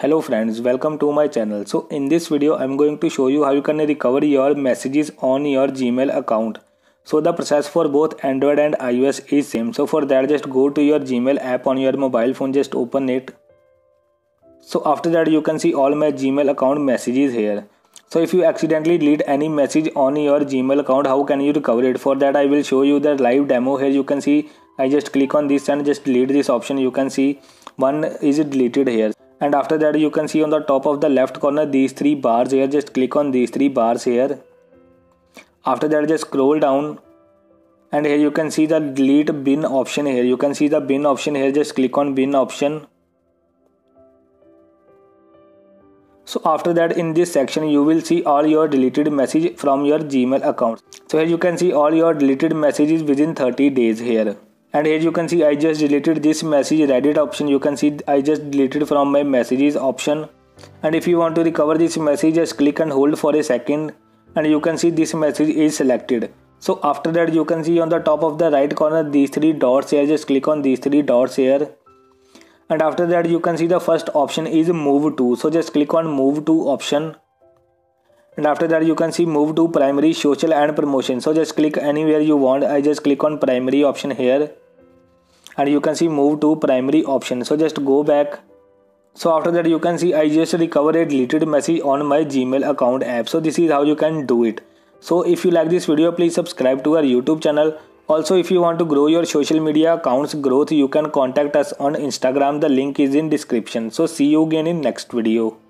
Hello friends, welcome to my channel. So in this video I'm going to show you how you can recover your messages on your Gmail account. So the process for both Android and iOS is same. So for that just go to your Gmail app on your mobile phone, just open it. So after that you can see all my Gmail account messages here. So if you accidentally delete any message on your Gmail account, how can you recover it? For that I will show you the live demo here. You can see I just click on this and just delete this option. You can see one is deleted here. And after that you can see on the top of the left corner these three bars here. Just click on these three bars here. After that just scroll down and here you can see the delete bin option here. You can see the bin option here. Just click on bin option. So after that in this section you will see all your deleted message from your Gmail account. So here you can see all your deleted messages within 30 days here. And here you can see I just deleted this message Reddit option. You can see I just deleted from my messages option. And if you want to recover this message, just click and hold for a second and you can see this message is selected. So after that you can see on the top of the right corner these three dots here. Just click on these three dots here. And after that you can see the first option is move to. So just click on move to option. And after that you can see move to primary, social and promotion. So just click anywhere you want. I just click on primary option here. And you can see move to primary option. So just go back. So after that you can see I just recovered a deleted message on my Gmail account app. So this is how you can do it. So if you like this video, please subscribe to our YouTube channel. Also if you want to grow your social media accounts growth, you can contact us on Instagram. The link is in description. So see you again in next video.